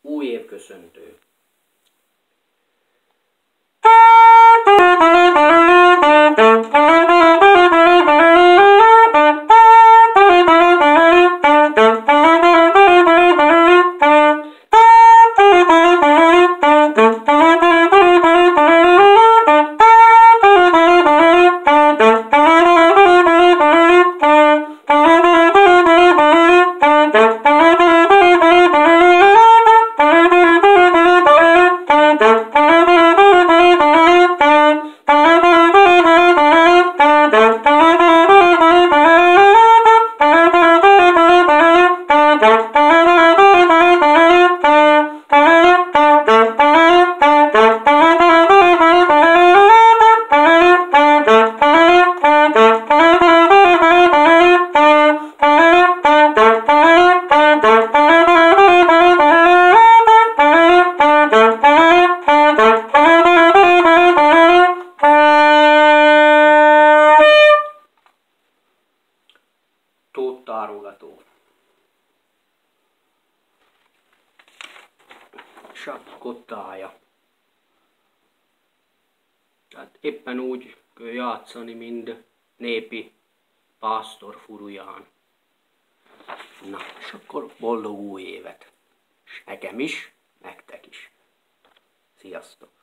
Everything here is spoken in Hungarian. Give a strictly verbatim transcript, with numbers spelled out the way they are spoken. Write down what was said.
új év köszöntő. Tóttárogató. Sakkottája. Tehát éppen úgy kell játszani, mint népi pásztor furuján. Na, és akkor boldog új évet! És nekem is, nektek is. Sziasztok!